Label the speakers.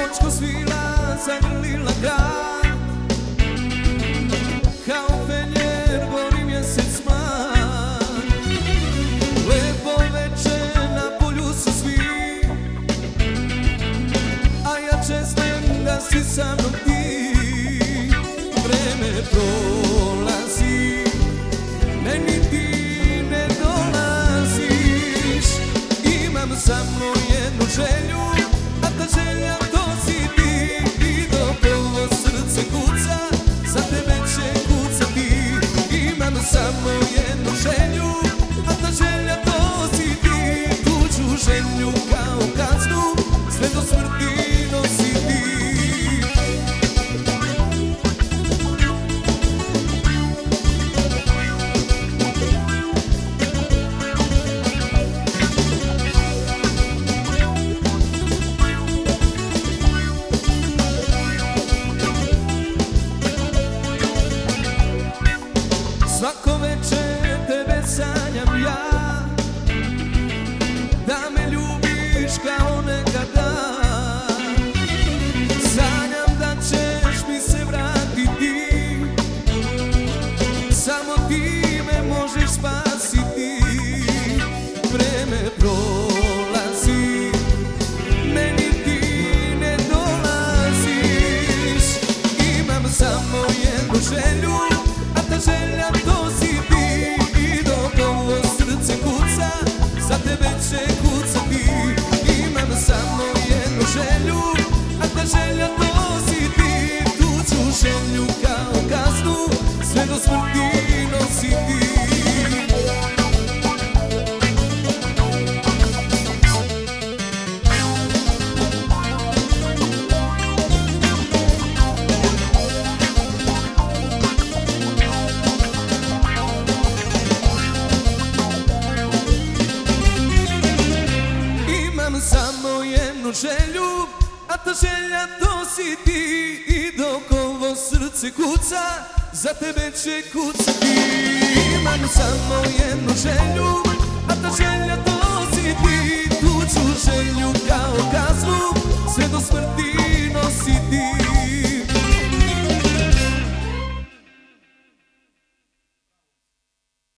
Speaker 1: djevojčko svila, zagrlila grad. Kao fenjer gori mjesec mlad. Lepo veče na polju su svi, a ja čestim da si sa mnom ti. Vreme prolazi, meni ti ne dolaziš. Imam samo jednu želju, a ta želja to si ti. I dok ovo srce kuca, za tebe će kucati. Imam samo jednu želju, a ta želja to si ti. Tuđu želju kao kaznu, sve do smrti nosi ti. Svako večer tebe sanjam ja, da me ljubiš kao nekada. Sanjam da ćeš mi se vratiti, samo ti me možeš spasiti. Vreme prolazi, meni ti ne dolaziš. Imam samo jednu želju, a ta želja to si ti. I dok ovo srce kuca, za tebe će kucati. Imam samo jednu želju, a ta želja to si ti. Tuđu želju kao kaznu, sve do smrti nosi ti. Samo jednu želju, a ta želja to si ti. I dok ovo srce kuca, za tebe će kucati. Imam samo jednu želju, a ta želja to si ti. Tuđu želju kao kaznu, sve do smrti